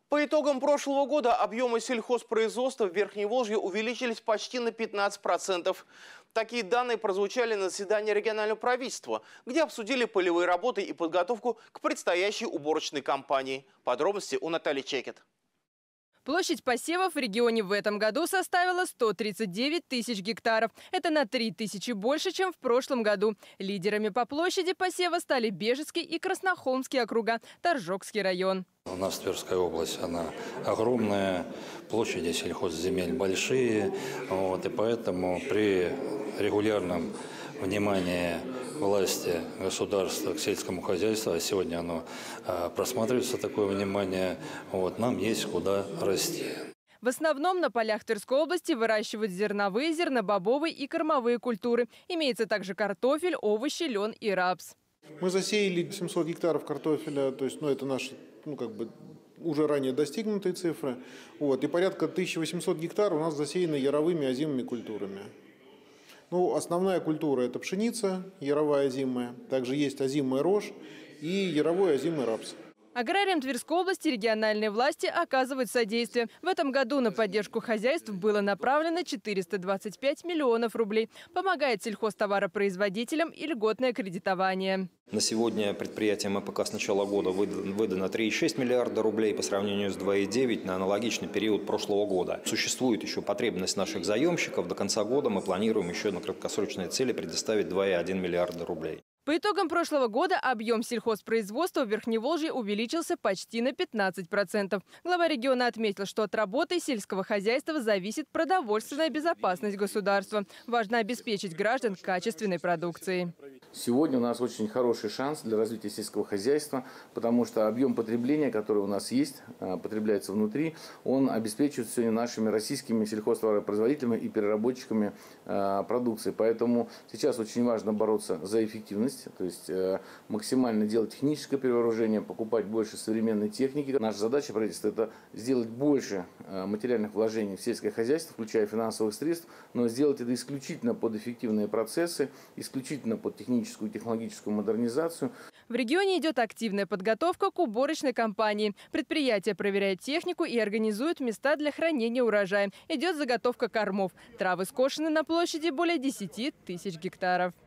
По итогам прошлого года объемы сельхозпроизводства в Верхнем Волжье увеличились почти на 15%. Такие данные прозвучали на заседании регионального правительства, где обсудили полевые работы и подготовку к предстоящей уборочной кампании. Подробности у Натальи Чекет. Площадь посевов в регионе в этом году составила 139 тысяч гектаров. Это на 3 тысячи больше, чем в прошлом году. Лидерами по площади посева стали Бежецкий и Краснохолмский округа, Торжокский район. У нас Тверская область, она огромная, площади сельхозземель большие, и поэтому при регулярном внимании власти, государства к сельскому хозяйству, а сегодня оно просматривается, такое внимание, нам есть куда расти. В основном на полях Тверской области выращивают зерновые, зернобобовые и кормовые культуры. Имеется также картофель, овощи, лен и рапс. Мы засеяли 700 гектаров картофеля, то есть это наши уже ранее достигнутые цифры. И порядка 1800 гектаров у нас засеяны яровыми озимыми культурами. Основная культура – это пшеница, яровая озимая. Также есть озимая рожь и яровой озимый рапс. Аграриям Тверской области региональные власти оказывают содействие. В этом году на поддержку хозяйств было направлено 425 миллионов рублей. Помогает сельхозтоваропроизводителям и льготное кредитование. На сегодня предприятиям АПК с начала года выдано 3,6 миллиарда рублей по сравнению с 2,9 на аналогичный период прошлого года. Существует еще потребность наших заемщиков. До конца года мы планируем еще на краткосрочные цели предоставить 2,1 миллиарда рублей. По итогам прошлого года объем сельхозпроизводства в Верхневолжье увеличился почти на 15%. Глава региона отметил, что от работы сельского хозяйства зависит продовольственная безопасность государства. Важно обеспечить граждан качественной продукцией. Сегодня у нас очень хороший шанс для развития сельского хозяйства, потому что объем потребления, который у нас есть, потребляется внутри, он обеспечивается сегодня нашими российскими сельхозтоваропроизводителями и переработчиками продукции. Поэтому сейчас очень важно бороться за эффективность. То есть максимально делать техническое перевооружение, покупать больше современной техники. Наша задача правительства – это сделать больше материальных вложений в сельское хозяйство, включая финансовых средств, но сделать это исключительно под эффективные процессы, исключительно под техническую и технологическую модернизацию. В регионе идет активная подготовка к уборочной кампании. Предприятия проверяют технику и организуют места для хранения урожая. Идет заготовка кормов. Травы скошены на площади более 10 тысяч гектаров.